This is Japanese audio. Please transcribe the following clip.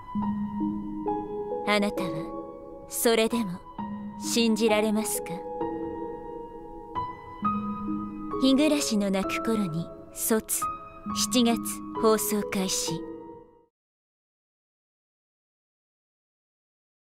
あなたはそれでも信じられますか？日暮らしの泣く頃に卒7月放送開始。